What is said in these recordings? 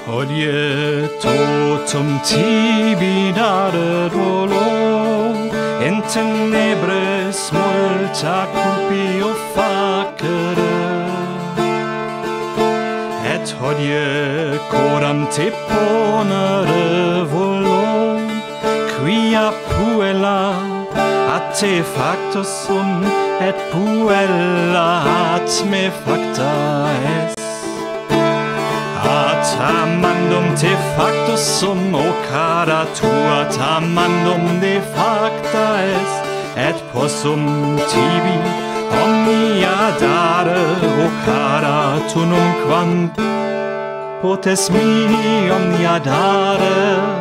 Hodie totum tibi daret volo, in tenebris multa cupio facere. Et hodie coram te ponere volo, quia puella a te factus sum, et puella at me facta est. Amandum te factus sum, o cara tua, amandum de facta est, et possum tibi omnia dare, o cara tu numquam potes mi omnia dare.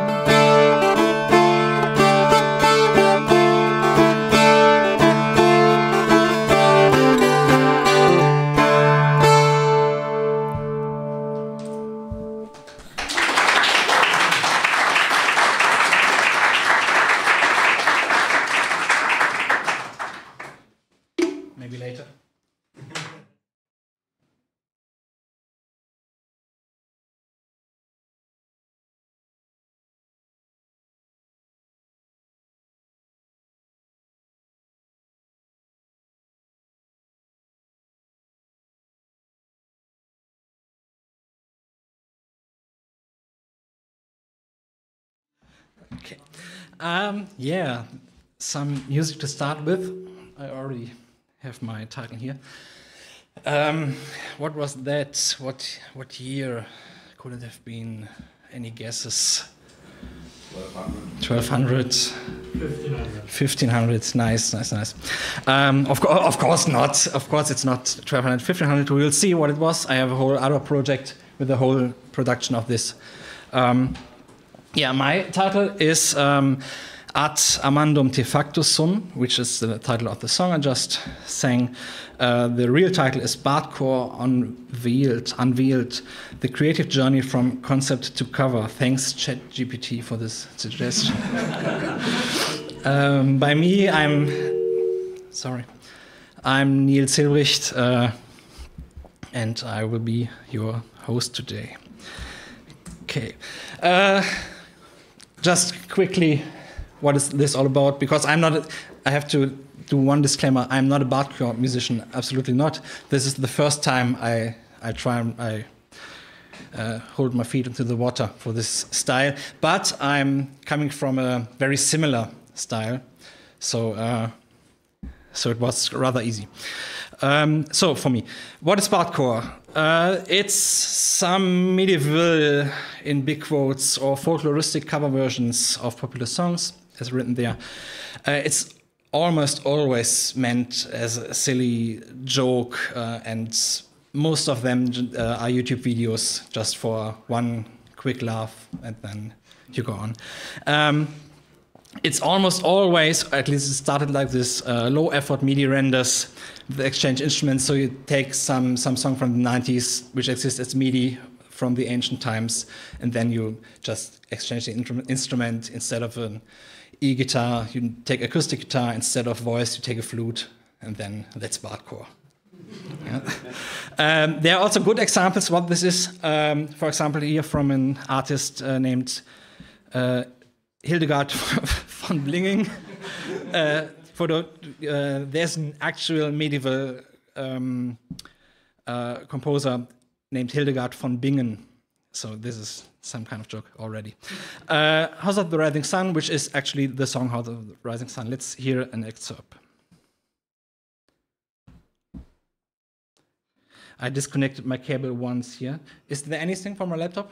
Maybe later. Okay. Yeah, some music to start with. I already have my title here. What was that? What year could it have been? Any guesses? 1200. 1500. Nice. Of course not. Of course it's not 1200. 1500. We will see what it was. I have a whole other project with the whole production of this. Yeah, my title is Ad Amandum Te Factus Sum, which is the title of the song I just sang. The real title is Bardcore Unveiled, the creative journey from concept to cover. Thanks, ChatGPT, for this suggestion. By me, I'm Nils Hilbricht, and I will be your host today. Okay. Just quickly, what is this all about? Because I have to do one disclaimer. I'm not a Bardcore musician, absolutely not. This is the first time I hold my feet into the water for this style. But I'm coming from a very similar style, so it was rather easy. So for me, what is Bardcore? It's some medieval, in big quotes, or folkloristic cover versions of popular songs, as written there. It's almost always meant as a silly joke, and most of them are YouTube videos just for one quick laugh, and then you go on. It's almost always, at least it started like this, low-effort MIDI renders with exchange instruments. So you take some song from the 90s, which exists as MIDI from the ancient times, and then you just exchange the instrument. Instead of an e-guitar, you take acoustic guitar. Instead of voice, you take a flute, and then that's Bardcore. Yeah. There are also good examples what this is. For example, here from an artist named Hildegard von Bingen. There's an actual medieval composer named Hildegard von Bingen. So this is some kind of joke already. House of the Rising Sun, which is actually the song House of the Rising Sun. Let's hear an excerpt. I disconnected my cable once here. Is there anything from my laptop?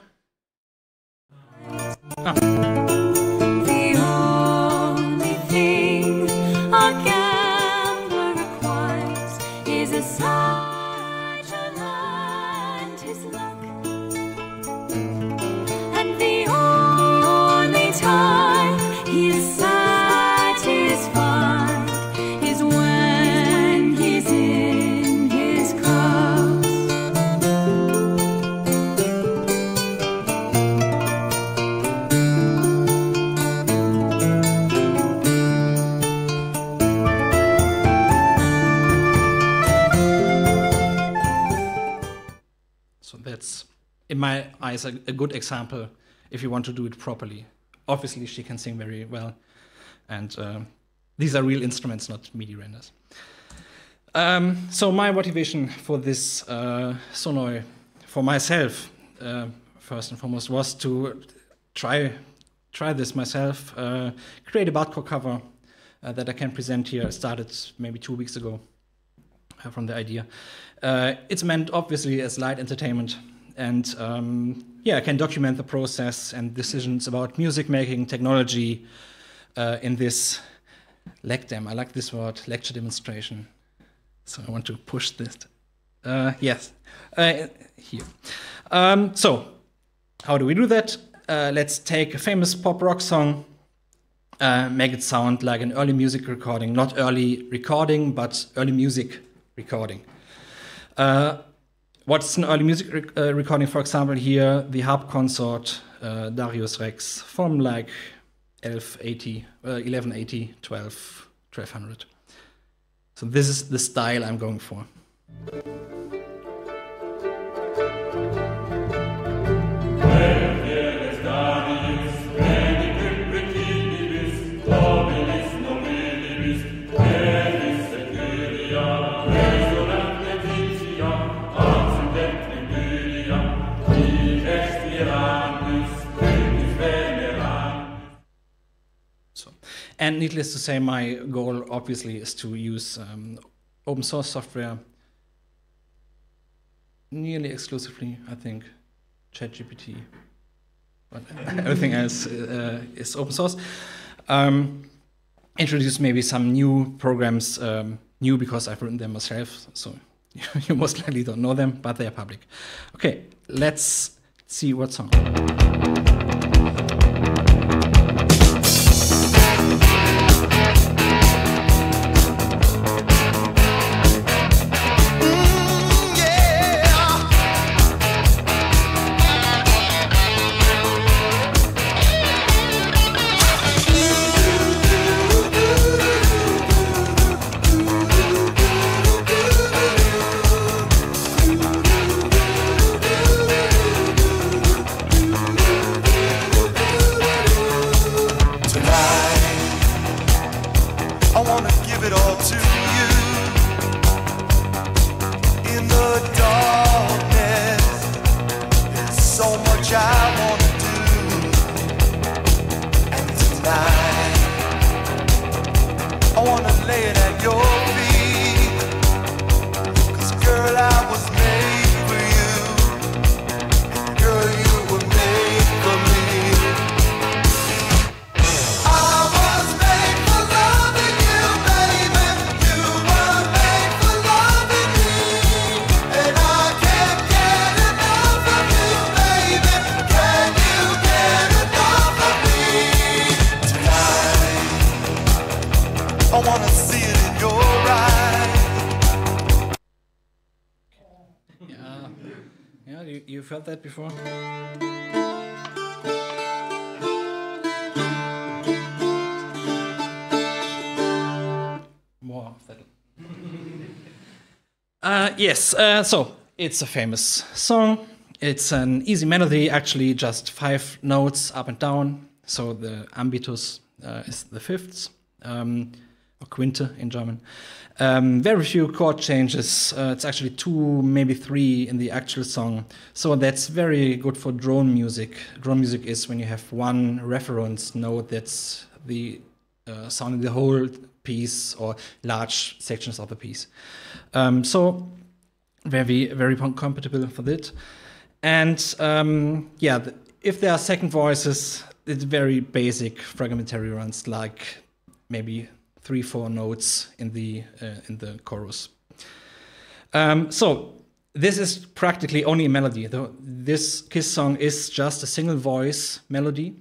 my eyes, a good example if you want to do it properly. Obviously, she can sing very well, and these are real instruments, not MIDI renders. So my motivation for this Sonoj, for myself, first and foremost, was to try this myself, create a Bardcore cover that I can present here. I started maybe 2 weeks ago from the idea. It's meant, obviously, as light entertainment. And yeah, I can document the process and decisions about music making, technology in this LECDEM. I like this word, lecture demonstration. So I want to push this. Yes, here. So how do we do that? Let's take a famous pop rock song, make it sound like an early music recording. Not early recording, but early music recording. What's an early music recording? For example, here, the harp consort, Darius Rex, from like 1180, 1200. So this is the style I'm going for. And needless to say, my goal obviously is to use open source software nearly exclusively, I think, ChatGPT, but everything else is open source. Introduce maybe some new programs, new because I've written them myself, so you most likely don't know them, but they are public. Okay, let's see what song. You've heard that before? More of that. Yes, so it's a famous song. It's an easy melody, actually just 5 notes up and down. So the ambitus is the fifths, or Quinte in German. Very few chord changes. It's actually 2, maybe 3 in the actual song. So that's very good for drone music. Drone music is when you have one reference note that's the sound in the whole piece or large sections of the piece. So very, very compatible for that. And yeah, if there are second voices, it's very basic fragmentary runs, like maybe 3-4 notes in the chorus. So this is practically only a melody. This Kiss song is just a single voice melody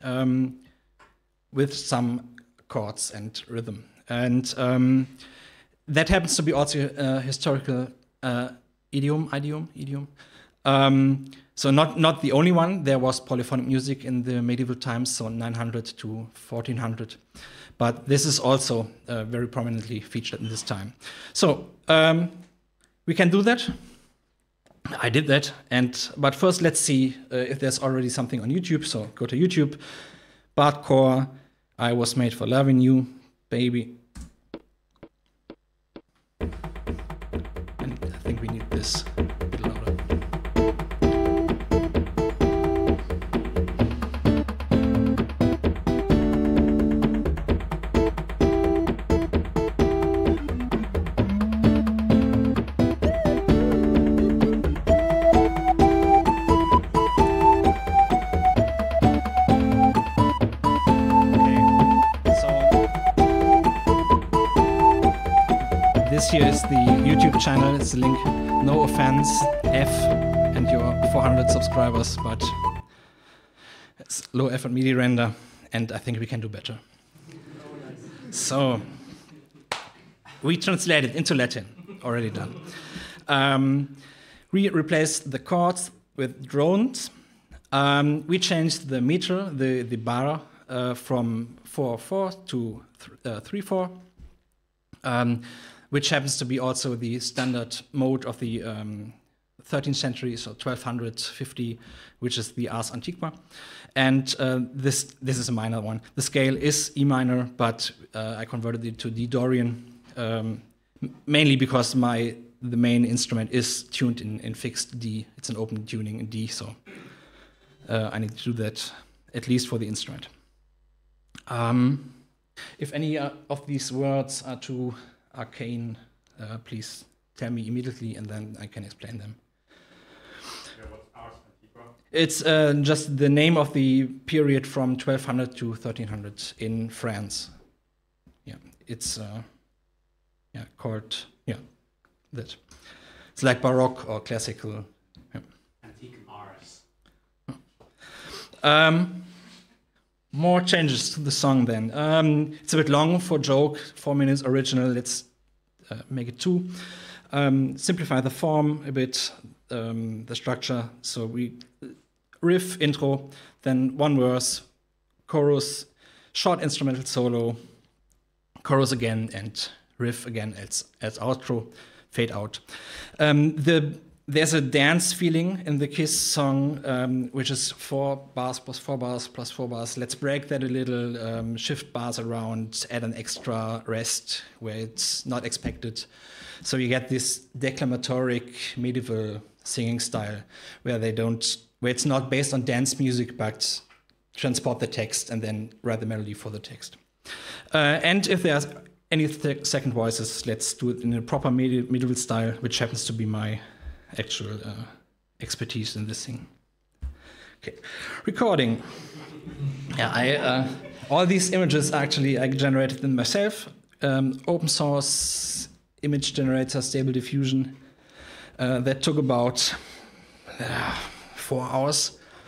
with some chords and rhythm. And that happens to be also a historical idiom. So not the only one. There was polyphonic music in the medieval times, so 900 to 1400. But this is also very prominently featured in this time. So we can do that. I did that, but first let's see if there's already something on YouTube. So go to YouTube, Bardcore, I was made for loving you, baby. And I think we need this a bit louder. This here is the YouTube channel, it's the link. No offense, F and your 400 subscribers, but it's low effort MIDI render, and I think we can do better. So, we translated into Latin, already done. We replaced the chords with drones. We changed the meter, the bar, from 4/4 to 3/4. Which happens to be also the standard mode of the 13th century, so 1250, which is the Ars Antiqua. And this is a minor one. The scale is E minor, but I converted it to D Dorian, mainly because the main instrument is tuned in fixed D. It's an open tuning in D, so I need to do that at least for the instrument. If any of these words are too arcane, please tell me immediately, and then I can explain them. Yeah, what's Ars Antiqua? It's just the name of the period from 1200 to 1300 in France. Yeah, it's called that. It's like Baroque or classical. Yeah. Antique Ars. More changes to the song then. It's a bit long for joke, 4 minutes original, let's make it 2. Simplify the form a bit, the structure. So we riff, intro, then 1 verse, chorus, short instrumental solo, chorus again, and riff again as outro, fade out. There's a dance feeling in the Kiss song, which is 4 bars plus 4 bars plus 4 bars. Let's break that a little, shift bars around, add an extra rest where it's not expected. So you get this declamatoric medieval singing style where it's not based on dance music, but transport the text and then write the melody for the text. And if there's any second voices, let's do it in a proper medieval style, which happens to be my actual expertise in this thing. Okay, recording. Yeah, all these images actually I generated them myself. Open source image generator, stable diffusion. That took about 4 hours.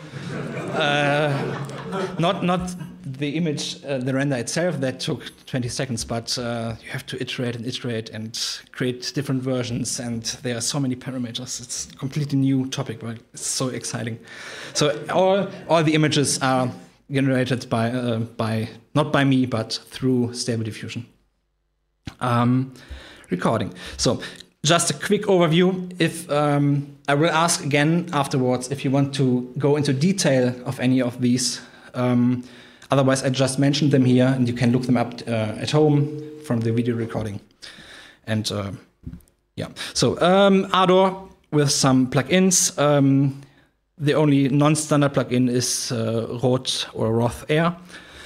Not the image, the render itself, that took 20 seconds, but you have to iterate and create different versions, and there are so many parameters. It's a completely new topic, but it's so exciting. So all the images are generated by not by me, but through Stable Diffusion. Recording. So just a quick overview. If I will ask again afterwards if you want to go into detail of any of these. Otherwise, I just mentioned them here, and you can look them up at home from the video recording. And yeah, so Ardor with some plugins. The only non-standard plugin is Roth or Roth Air.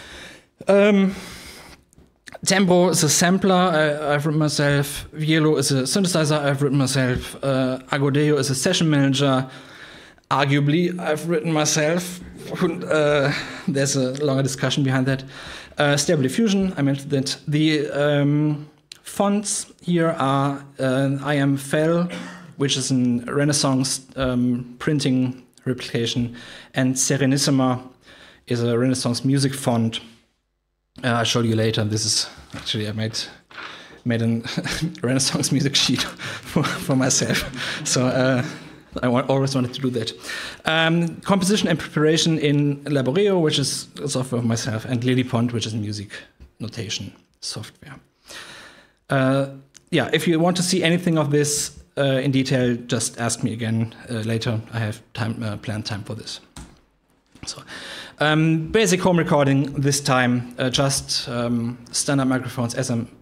Tempo is a sampler I've written myself. Vielo is a synthesizer I've written myself. Agodeo is a session manager. Arguably, I've written myself. There's a longer discussion behind that. Stable Diffusion, I mentioned that. The fonts here are IM Fel, which is a Renaissance printing replication, and Serenissima is a Renaissance music font. I'll show you later. This is actually, I made a Renaissance music sheet for myself. So I always wanted to do that. Composition and preparation in Laboreo, which is a software of myself, and Lillipond, which is music notation software. Yeah, if you want to see anything of this, in detail, just ask me again later. I have planned time for this. So, basic home recording this time, just standard microphones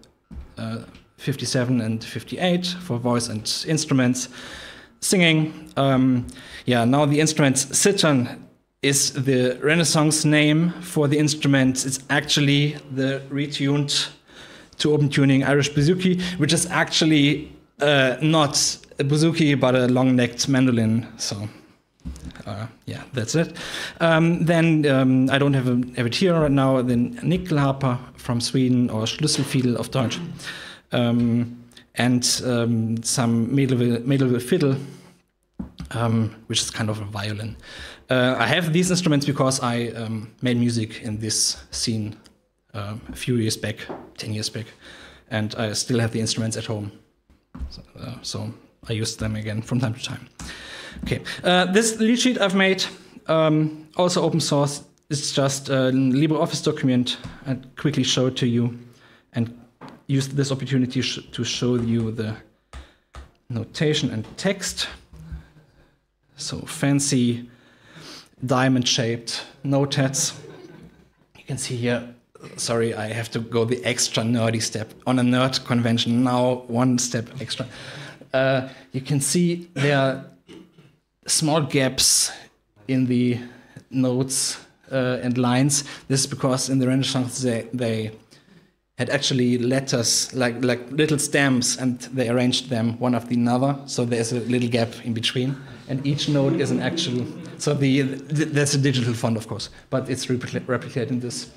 SM57 and 58 for voice and instruments. Singing, now the instrument citern is the Renaissance name for the instrument. It's actually the retuned to open tuning Irish bouzouki, which is actually not a bouzouki but a long-necked mandolin. So that's it. Then I don't have it here right now. Then Nyckelharpa from Sweden, or Schlüsselfiedel auf Deutsch, and some medieval fiddle, which is kind of a violin. I have these instruments because I made music in this scene a few years back, 10 years back, and I still have the instruments at home. So I use them again from time to time. Okay, this lead sheet I've made, also open source. It's just a LibreOffice document. I quickly show it to you and use this opportunity to show you the notation and text. So fancy diamond-shaped notepads. You can see here, sorry, I have to go the extra nerdy step. On a nerd convention, now one step extra. You can see there are small gaps in the notes and lines. This is because in the Renaissance they had actually letters, like little stamps, and they arranged them one after another, so there's a little gap in between. And each note is an actual, so there's a digital font, of course, but it's replicated in this.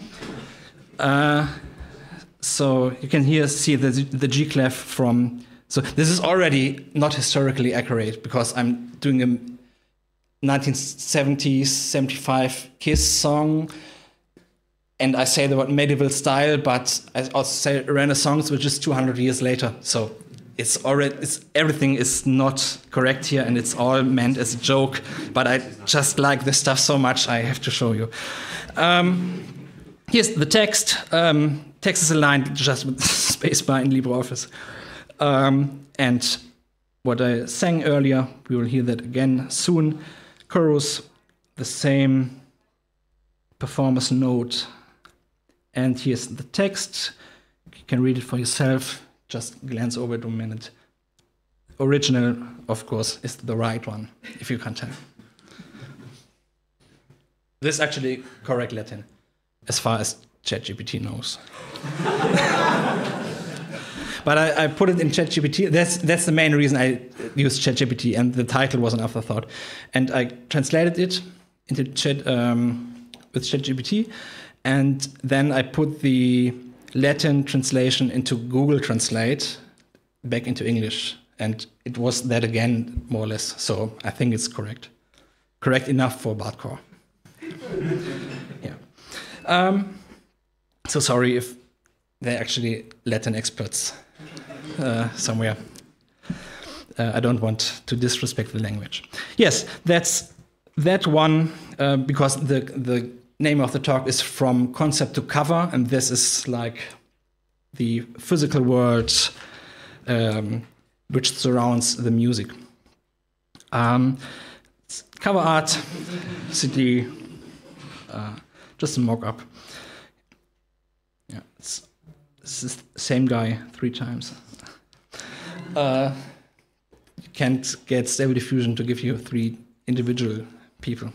So you can here see the G clef from, so this is already not historically accurate because I'm doing a 1970s, 75 Kiss song, and I say the word medieval style, but I also say Renaissance, which is 200 years later. So everything is not correct here, and it's all meant as a joke. But I just like this stuff so much, I have to show you. Here's the text. Text is aligned just with spacebar in LibreOffice. And what I sang earlier, we will hear that again soon. Chorus, the same performer's note. And here's the text. You can read it for yourself. Just glance over it a minute. Original, of course, is the right one, if you can't tell. This is actually correct Latin, as far as ChatGPT knows. But I put it in ChatGPT. That's the main reason I used ChatGPT, and the title was an afterthought. And I translated it into with ChatGPT, and then I put the Latin translation into Google Translate back into English, and it was that again, more or less. So I think it's correct. Correct enough for Bardcore. Yeah. So sorry if they're actually Latin experts somewhere. I don't want to disrespect the language. Yes, that's that one, because the name of the talk is From Concept to Cover, and this is like the physical world which surrounds the music. Cover art, CD, just a mock-up. Yeah, it's the same guy 3 times. You can't get Stable Diffusion to give you 3 individual people.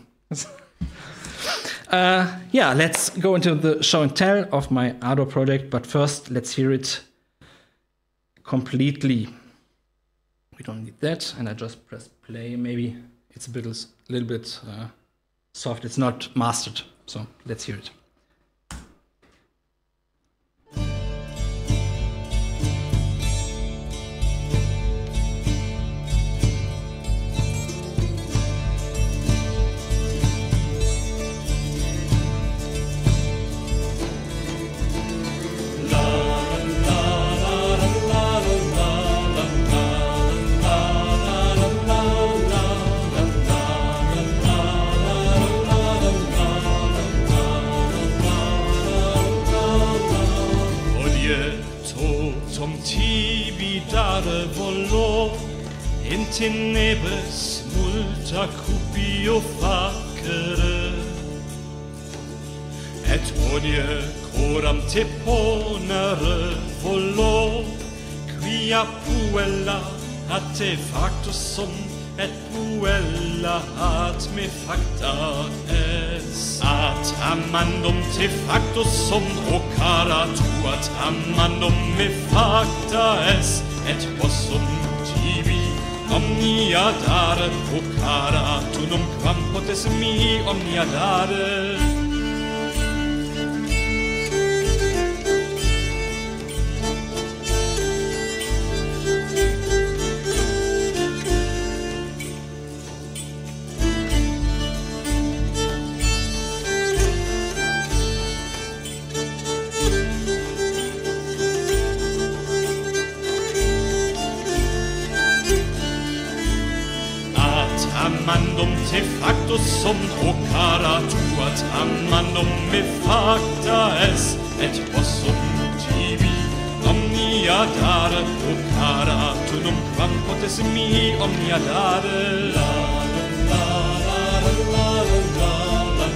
Yeah, let's go into the show and tell of my Ardour project, but first let's hear it completely. We don't need that, and I just press play. Maybe it's a little bit soft. It's not mastered, so let's hear it. in tenebris multa cupio facere, et odie coram te ponere volo, quia puella at te factus sum, et puella at me facta es. At amandum te factus sum, o cara tu, at amandum me facta es, et possum tibi omnia dare, o cara tu numquam potes mihi omnia dare. Amandum te factus sum, o cara tu, at amandum me facta es, et possum tibi omnia dare, o cara tu numquam potes mihi omnia dare. La la la la la la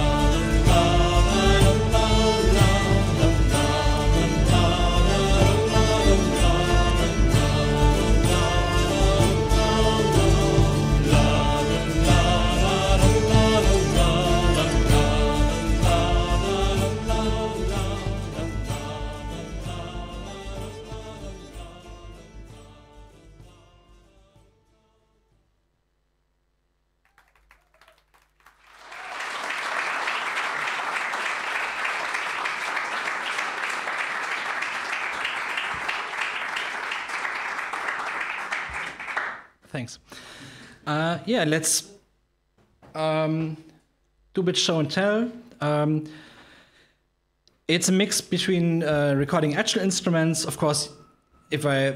Thanks. Yeah, let's do a bit show and tell. It's a mix between recording actual instruments. Of course, if I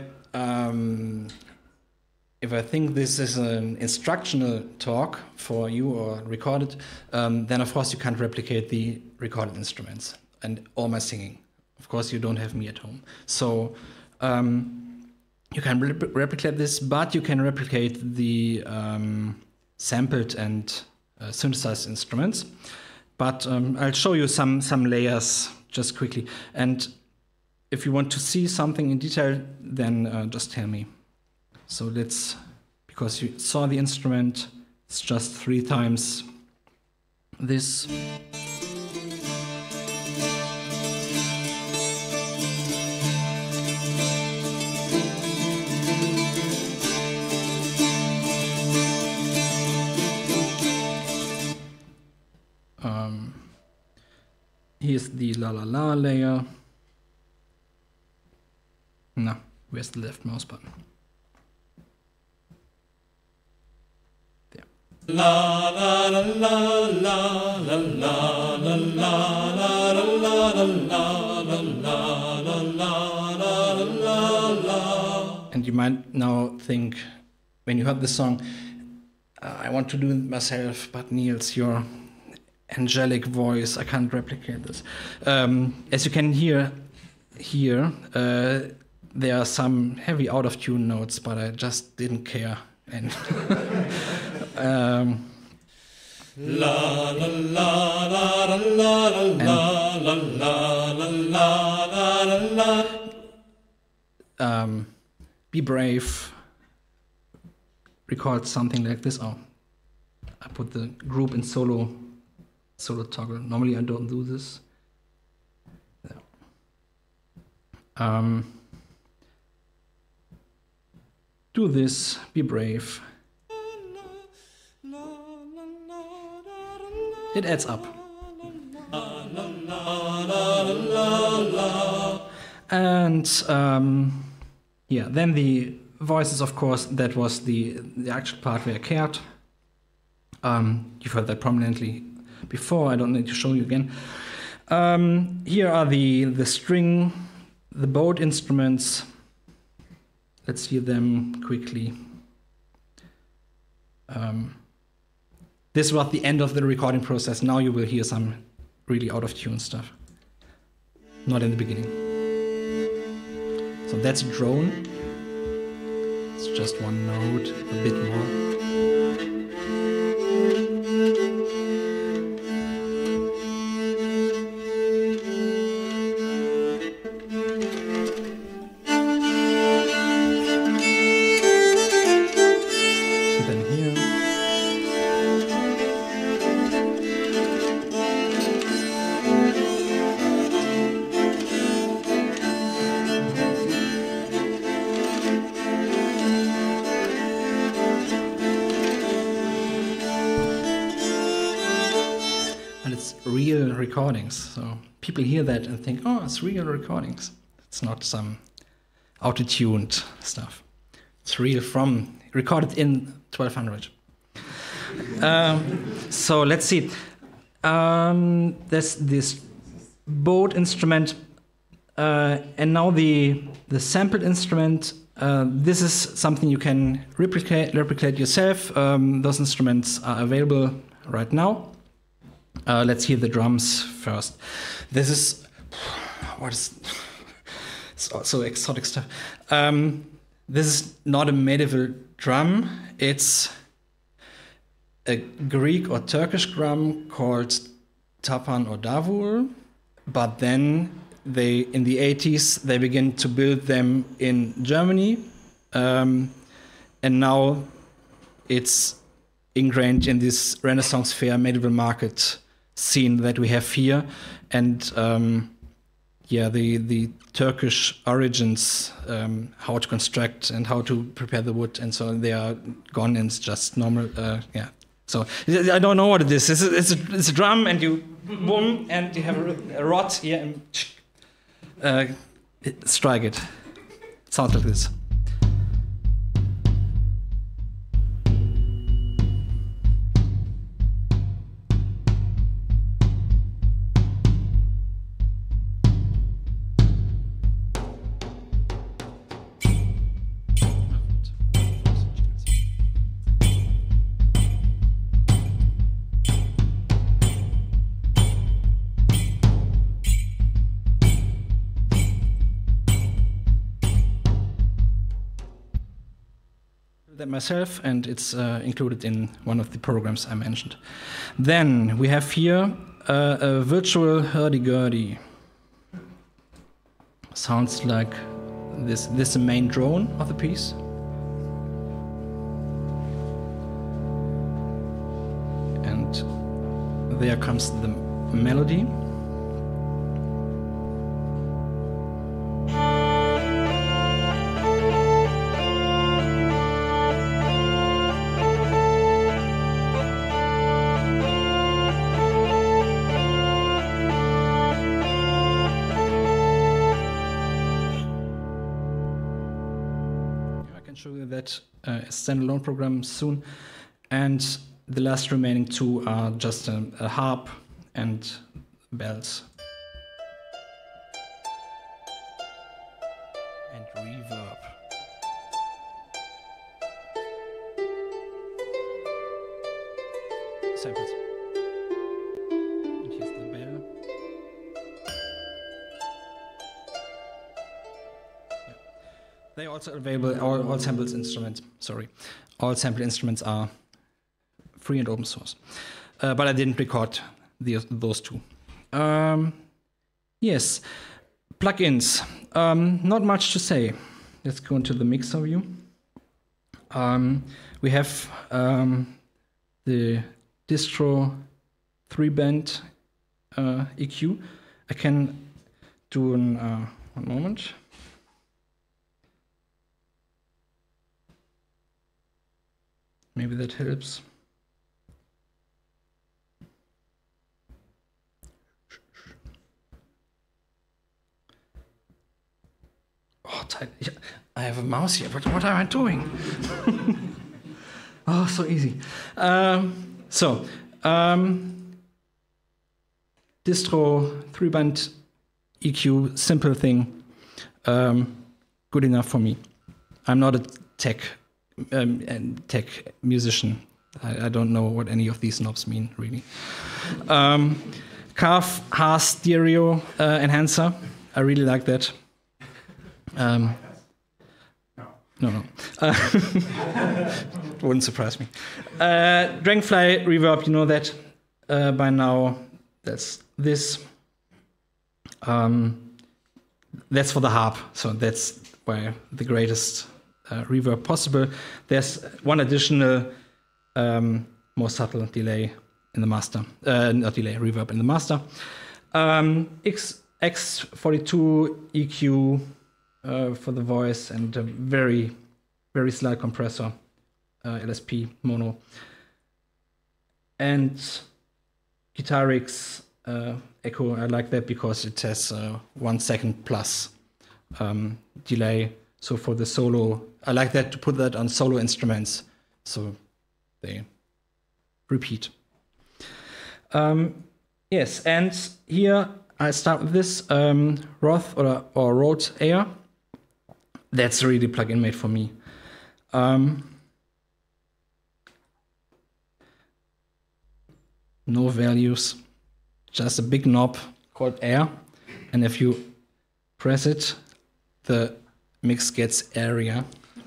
think this is an instructional talk for you or recorded, then of course you can't replicate the recorded instruments and all my singing. Of course, you don't have me at home. So you can replicate this, but you can replicate the sampled and synthesized instruments. But I'll show you some layers just quickly. And if you want to see something in detail, then just tell me. So let's, because you saw the instrument, it's just 3 times this. Here's the la la la layer. No, where's the left mouse button? There. La la la la la la la la la la la. And you might now think, when you heard the song, I want to do it myself, but Nils, your angelic voice, I can't replicate this. As you can hear here, there are some heavy out of tune notes, but I just didn't care. And Be Brave record something like this. Oh, I put the group in solo toggle. Normally I don't do this. Yeah. Do this, Be Brave. It adds up. And yeah, then the voices, of course, that was the actual part where I cared. You've heard that prominently before, I don't need to show you again. Here are the string, the bowed instruments. Let's hear them quickly. This was the end of the recording process. Now you will hear some really out of tune stuff. Not in the beginning. So that's a drone. It's just one note, a bit more. Real recordings, so people hear that and think, oh, it's real recordings. It's not some auto-tuned stuff. It's real recorded in 1200. So let's see. There's this bowed instrument, and now the sampled instrument. This is something you can replicate yourself. Those instruments are available right now. Let's hear the drums first. This is so exotic stuff. This is not a medieval drum. It's a Greek or Turkish drum called tapan or davul. But then in the 80s, they begin to build them in Germany, and now it's ingrained in this Renaissance fair medieval market scene that we have here, and the Turkish origins, how to construct and how to prepare the wood, and so on, they are gone, and it's just normal. So I don't know what it is. It's a drum, and you boom, and you have a rod here, and strike it. It sounds like this. That myself, and it's included in one of the programs I mentioned. Then we have here a virtual hurdy-gurdy. Sounds like this. This is the main drone of the piece. And there comes the melody. Show you that standalone program soon, and the last remaining two are just a harp and bells and reverb. Samples. And here's the bell. They are also available, all sampled instruments, all sampled instruments are free and open source. But I didn't record those two. Yes, plugins, not much to say. Let's go into the mixer view. We have the distro 3-band EQ. I can do one moment. Maybe that helps. Oh, tight. I have a mouse here, but what am I doing? Oh, so easy. Distro 3-band EQ, simple thing, good enough for me. I'm not a tech musician. I don't know what any of these knobs mean, really. Carve Haas stereo enhancer. I really like that. No. It wouldn't surprise me. Dragonfly reverb, you know that by now. That's this. That's for the harp, so that's why the greatest reverb possible. There's one additional more subtle delay in the master, not delay, reverb in the master. X42 EQ for the voice and a very, very slight compressor, LSP mono. And Guitarix echo, I like that because it has 1 second plus delay. So for the solo, I like that to put that on solo instruments, so they repeat. Yes, and here I start with this Roth or Rode Air. That's really plug-in made for me. No values, just a big knob called Air, and if you press it, the mix gets airier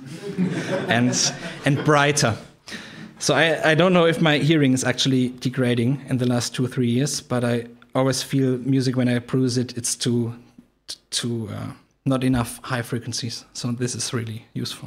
and brighter. So I don't know if my hearing is actually degrading in the last 2 or 3 years, but I always feel music when I peruse it, it's too not enough high frequencies. So this is really useful.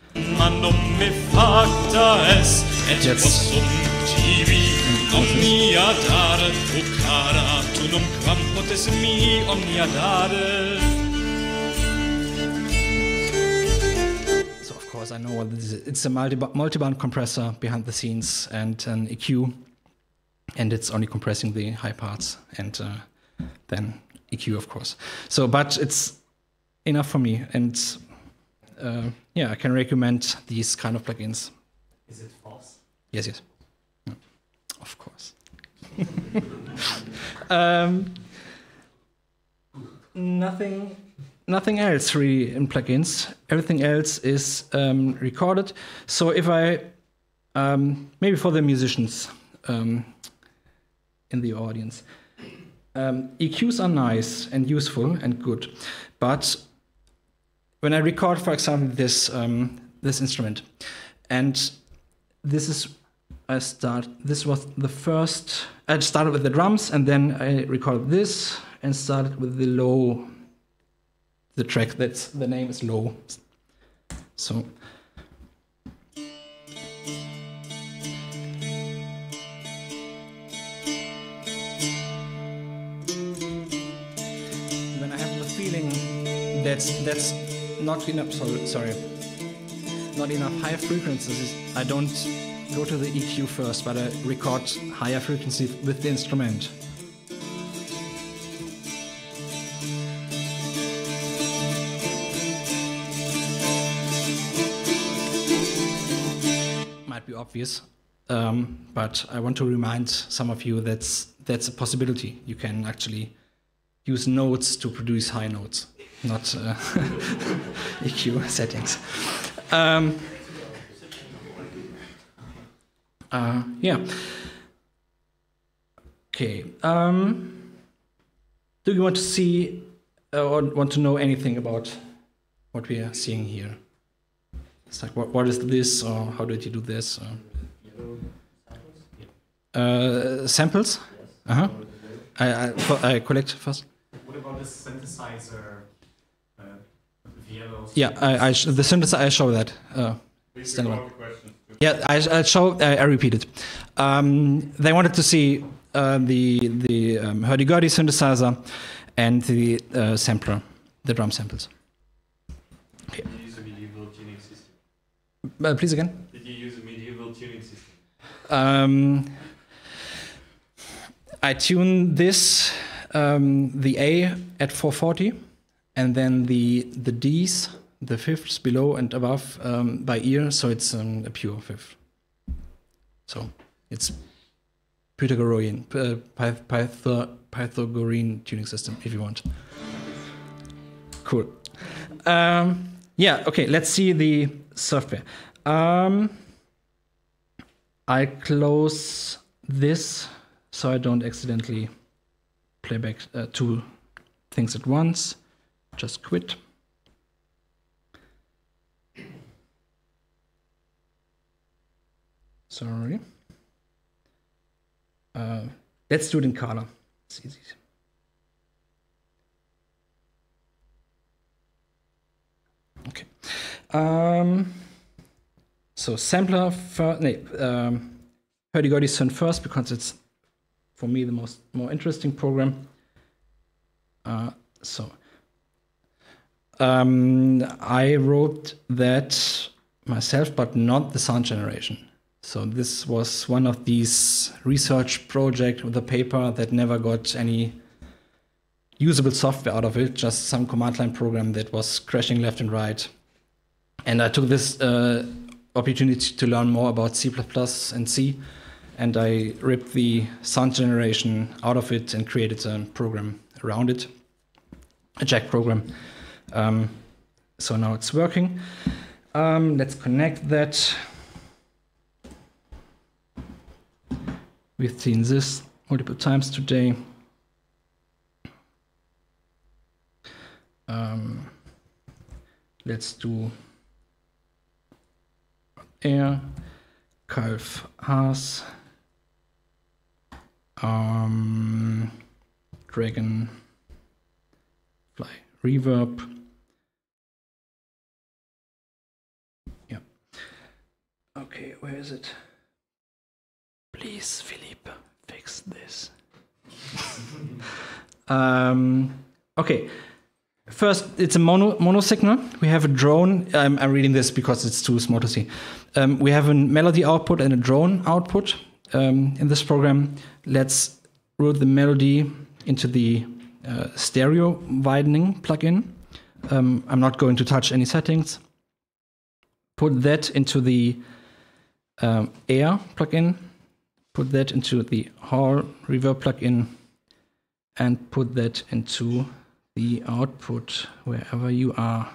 So of course I know what this is. It's a multi-band compressor behind the scenes and an EQ, and it's only compressing the high parts and then EQ of course. So but it's enough for me, and yeah, I can recommend these kind of plugins. Is it false? Yes, yes. No, of course. Nothing else really in plugins. Everything else is recorded. So if I maybe for the musicians in the audience, EQs are nice and useful and good, but when I record, for example, this instrument, and this is this was the first. I started with the drums, and then I recorded this and started with the low. The track that's the name is low. So. When I have the feeling that's not enough. Sorry. Not enough high frequencies. I don't go to the EQ first, but I record higher frequency with the instrument. Might be obvious, but I want to remind some of you that's a possibility. You can actually use notes to produce high notes, not EQ settings. Yeah. Okay. Do you want to see or want to know anything about what we are seeing here? It's like, what is this, or how did you do this? Samples? Yes. I collect first. What about this synthesizer? Yeah, the synthesizer. I show that. Yeah, I repeat it. They wanted to see the hurdy-gurdy synthesizer and the sampler, the drum samples. Okay. Did you use a medieval tuning system? Please again. Did you use a medieval tuning system? I tune this, the A at 440, and then the Ds, the fifths below and above by ear, so it's a pure fifth. So it's Pythagorean tuning system, if you want. Cool. Yeah, okay, let's see the software. I close this so I don't accidentally play back 2 things at once. Just quit. Sorry. Let's do it in color. It's easy. Okay. So sampler first. Hurdy-gurdy synth first because it's for me the more interesting program. I wrote that myself, but not the sound generation. So this was one of these research projects with a paper that never got any usable software out of it, just some command line program that was crashing left and right. And I took this opportunity to learn more about C++ and C, and I ripped the sound generation out of it and created a program around it, a jack program. So now it's working. Let's connect that. We've seen this multiple times today. Let's do air, Calf Haas, Dragon, Fly, Reverb. Yeah. Okay, where is it? Please, Philippe, fix this. Okay. First, it's a mono signal. We have a drone. I'm reading this because it's too small to see. We have a melody output and a drone output in this program. Let's route the melody into the stereo widening plugin. I'm not going to touch any settings. Put that into the air plugin. Put that into the hall reverb plugin. And put that into the output wherever you are.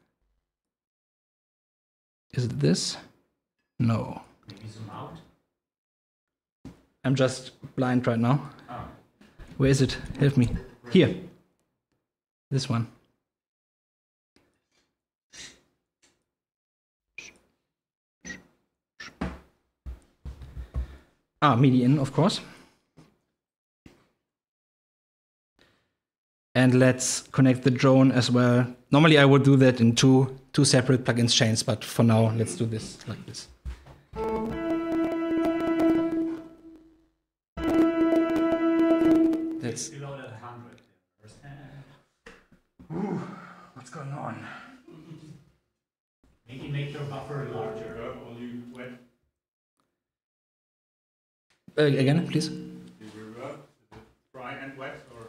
Is it this? No. Maybe zoom out? I'm just blind right now. Oh. Where is it? Help me. Here. This one. MIDI in, of course. And let's connect the drone as well. Normally I would do that in two separate plugins chains, but for now, let's do this like this. That's below that 100. Ooh, what's going on? Maybe make your buffer larger. Will you wet? Again, please. The reverb? Is it dry and wet or?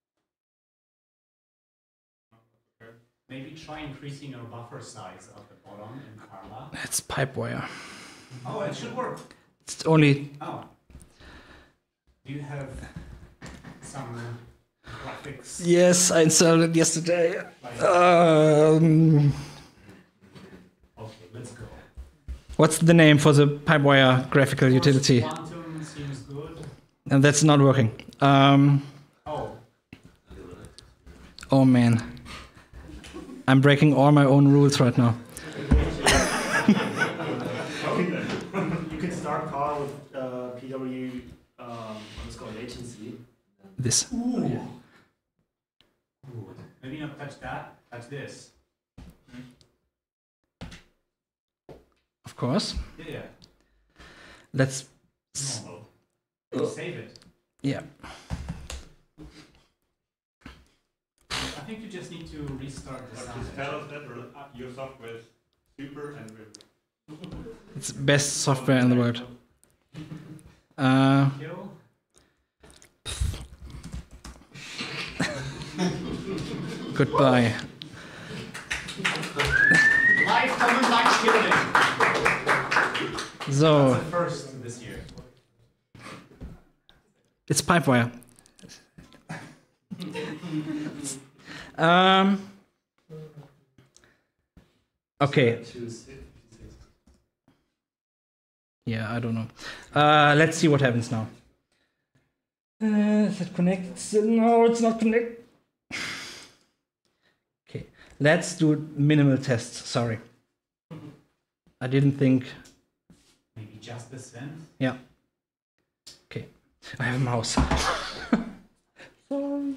Okay. Maybe try increasing your buffer size at the bottom in Carla. It's pipe wire. Oh, it should work. It's only. Oh. Do you have some graphics? Yes, I installed it yesterday. Okay, let's go. What's the name for the pipe wire graphical utility? Quantum seems good. And that's not working. Oh man. I'm breaking all my own rules right now. You can start Carl with PW, what's called latency. This. Ooh. Ooh. Maybe not touch that, touch this. Of course. Yeah. Let's. Normal. You save it. Yeah. I think you just need to restart the sound. Just tell us that your software is super and It's the best software in the world. Kill. Goodbye. Live comment like killing. So. That's the first this year. It's pipe wire. Okay. Yeah, I don't know. Let's see what happens now. Is it connects? No, it's not connect. Okay, let's do minimal tests. Sorry, I didn't think. Maybe Maybe just the synth? Yeah. Okay. I have a mouse. Sorry.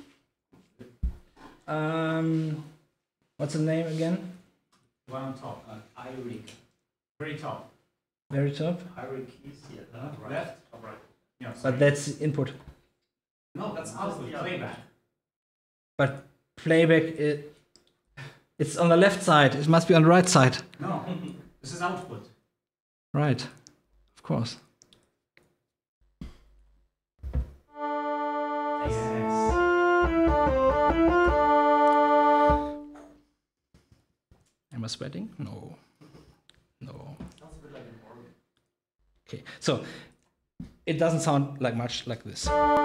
What's the name again? One on top. Irik. Very top. Very top. Irik keys, yeah. Right. Left? Top right. Yeah, sorry. But that's input. No, that's output. Playback. But playback, it's on the left side. It must be on the right side. No, this is output. Right. Of course. Yes. Am I sweating? No. No. Sounds a bit like an organ. Okay. So it doesn't sound like much like this.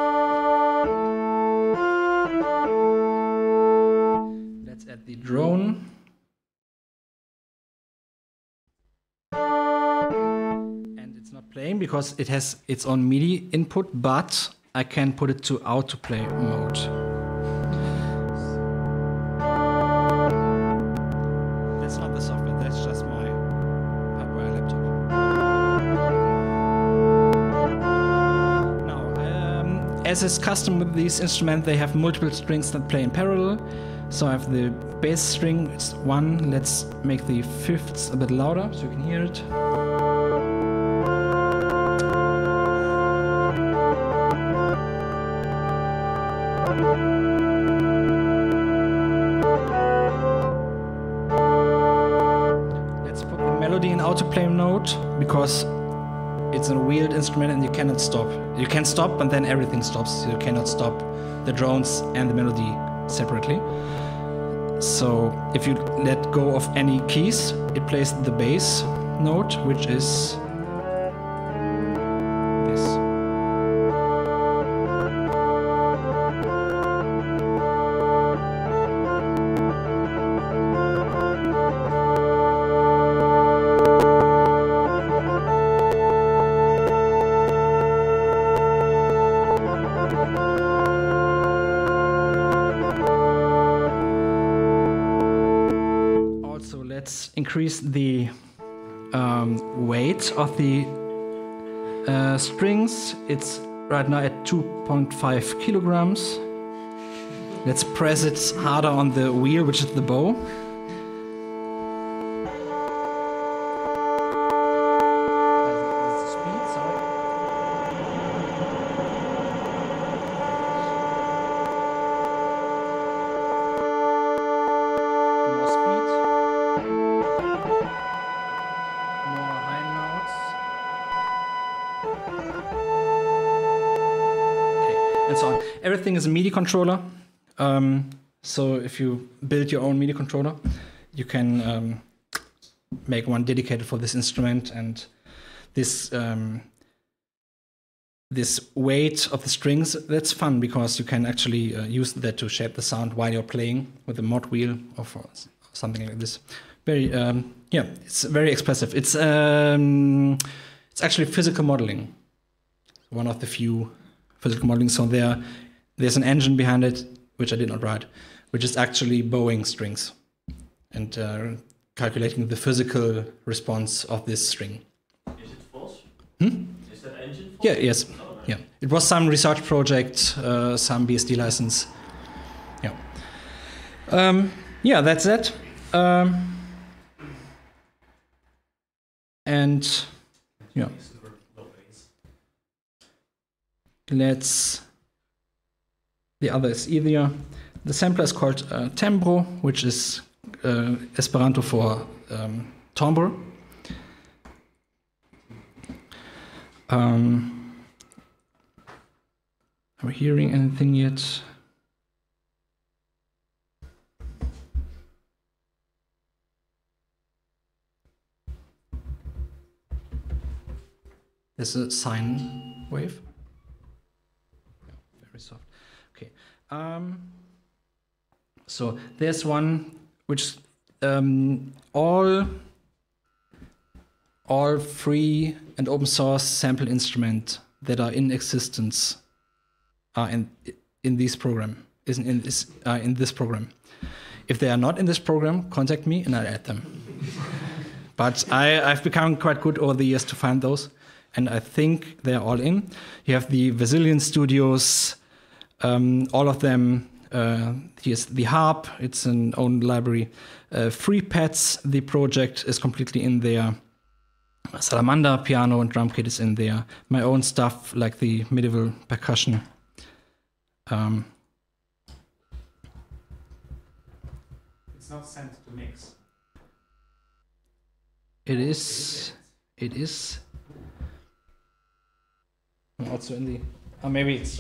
Let's add the drone. And it's not playing because it has its own MIDI input, but I can put it to autoplay mode. That's not the software, that's just my hardware laptop. Now, as is custom with these instruments, they have multiple strings that play in parallel. So I have the bass string, it's 1. Let's make the fifths a bit louder so you can hear it. Let's put the melody in autoplay mode because it's a wheeled instrument and you cannot stop. You can stop and then everything stops. So you cannot stop the drones and the melody separately. So if you let go of any keys, it plays the bass note, which is this. Let's increase the weight of the strings. It's right now at 2.5 kilograms. Let's press it harder on the wheel, which is the bow. And so on. Everything is a MIDI controller. So if you build your own MIDI controller, you can make one dedicated for this instrument. And this this weight of the strings, that's fun because you can actually use that to shape the sound while you're playing with a mod wheel or for something like this. Very yeah, it's very expressive. It's actually physical modeling. One of the few physical modeling. So there's an engine behind it, which I did not write, which is actually bowing strings and calculating the physical response of this string. Is it false? Is that engine false? Yeah, yes. Oh, nice. Yeah. It was some research project, some BSD license. Yeah. Yeah, that's it. And yeah. The other is easier. The sampler is called Tembro, which is Esperanto for timbre. Are we hearing anything yet? There's a sine wave. Very soft. Okay. So there's one which all free and open source sample instruments that are in existence are in this program. In this program. If they are not in this program, contact me and I'll add them. But I've become quite good over the years to find those. and I think they're all in. You have the Vasilian Studios, all of them. Here's the harp, it's an own library. Free Pets, the project is completely in there. Salamander piano and drum kit is in there. My own stuff, like the medieval percussion. It's not sent to mix. It is. Also in the. Maybe it's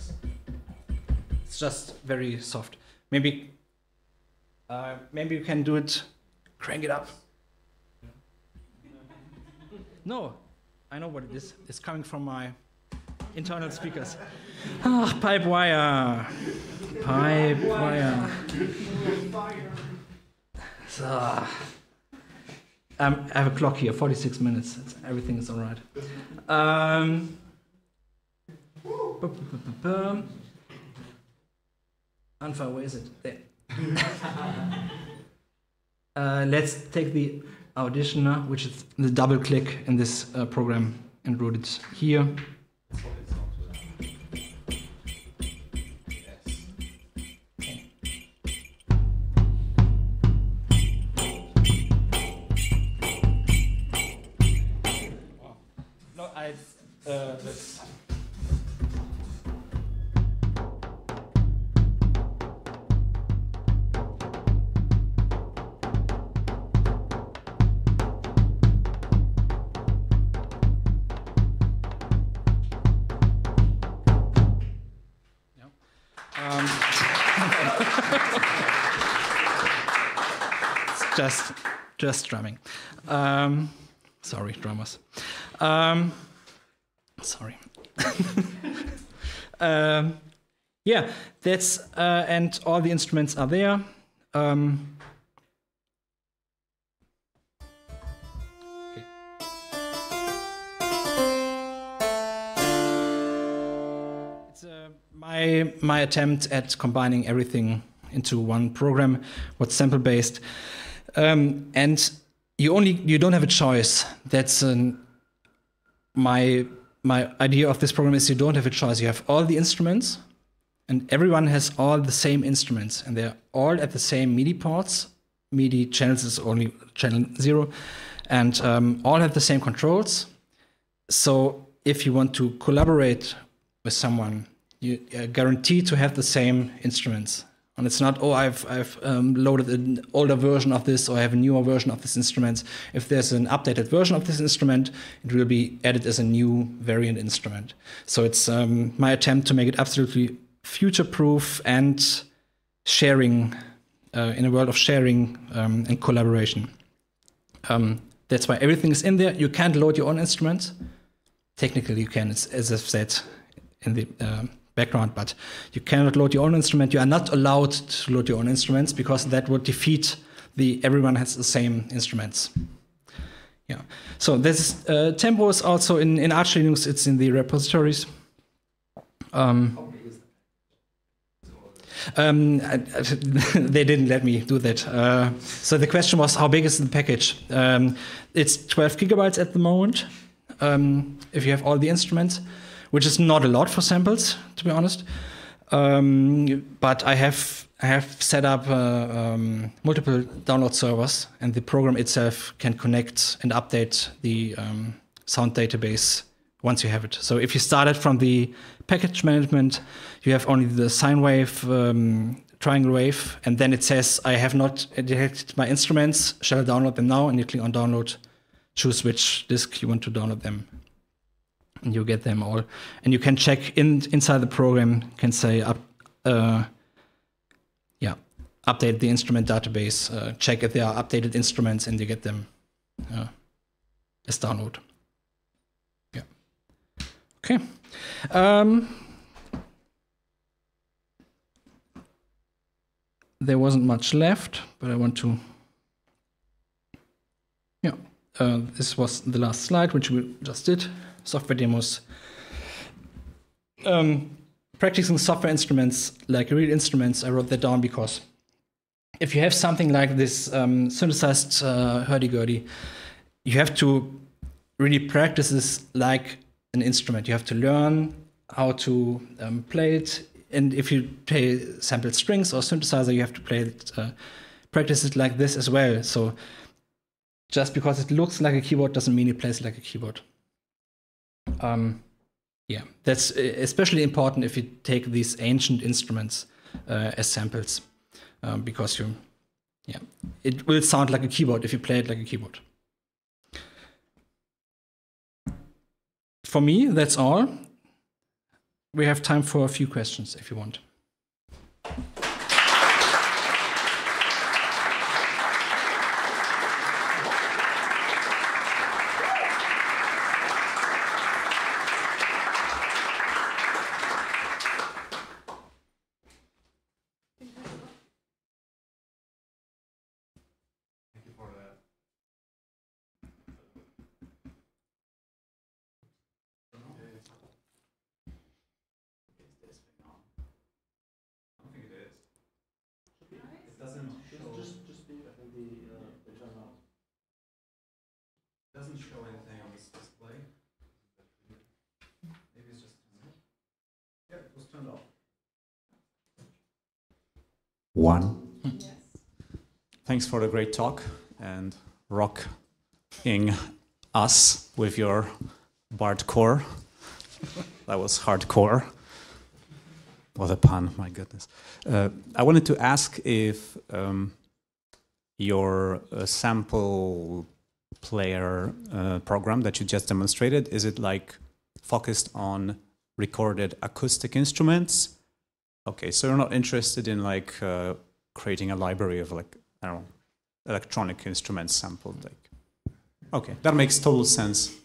just very soft. Maybe you can do it. Crank it up. No, I know what it is. It's coming from my internal speakers. Pipe wire. So, I have a clock here, 46 minutes. Everything is all right. Anfa, where is it? There. Let's take the auditioner, which is the double click in this program, and route it here. Let's. It's just drumming. Sorry, drummers. Sorry. Yeah, that's and all the instruments are there. Okay. It's my attempt at combining everything into one program, what's sample based, and you don't have a choice. That's my idea of this program is you don't have a choice. You have all the instruments, and everyone has all the same instruments, and they're all at the same MIDI ports. MIDI channels is only channel 0, and all have the same controls. So if you want to collaborate with someone, you are guaranteed to have the same instruments. And it's not, I've loaded an older version of this, or I have a newer version of this instrument. If there's an updated version of this instrument, it will be added as a new variant instrument. So it's my attempt to make it absolutely future-proof and sharing, in a world of sharing and collaboration. That's why everything is in there. You can't load your own instruments. Technically, you can, as I've said in the background, but you cannot load your own instrument. You are not allowed to load your own instruments because that would defeat everyone has the same instruments. Yeah. So this tempo is also in Arch Linux. It's in the repositories. They didn't let me do that. So the question was, how big is the package? It's 12 gigabytes at the moment. If you have all the instruments, which is not a lot for samples, to be honest. But I have set up multiple download servers, and the program itself can connect and update the sound database once you have it. So if you started from the package management, you have only the sine wave, triangle wave, and then it says, I have not detected my instruments, shall I download them now? And you click on download, choose which disk you want to download them. And you get them all. And you can check inside the program, can say, update the instrument database, check if there are updated instruments, and you get them as download. Yeah. Okay. There wasn't much left, but I want to. Yeah. This was the last slide, which we just did. Software demos. Practicing software instruments like real instruments, I wrote that down because if you have something like this synthesized hurdy-gurdy, you have to really practices like an instrument. You have to learn how to play it. And if you play sampled strings or synthesizer, you have to play it, practice it like this as well. So just because it looks like a keyboard doesn't mean it plays like a keyboard. Yeah, that's especially important if you take these ancient instruments as samples, because it will sound like a keyboard if you play it like a keyboard. For me, that's all. We have time for a few questions if you want. Doesn't show anything on this display. Maybe it's just yeah, it was turned off. Yes. Thanks for the great talk and rocking us with your Bardcore. That was hardcore. What a pun, my goodness. I wanted to ask if your sample player program that you just demonstrated, is it like focused on recorded acoustic instruments? Okay, so you're not interested in like creating a library of like, I don't know, electronic instruments sampled, like. Okay, that makes total sense.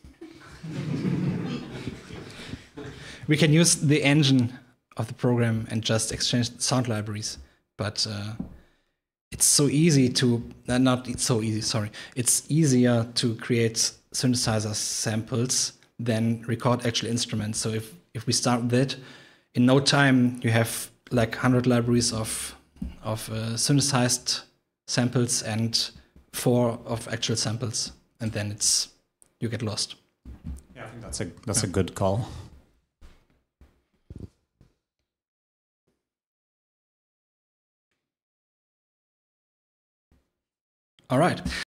We can use the engine of the program and just exchange sound libraries, but it's so easy to, it's easier to create synthesizer samples than record actual instruments. So if we start with it, in no time you have like 100 libraries of synthesized samples and 4 of actual samples, and then you get lost. Yeah, I think that's a good call. All right.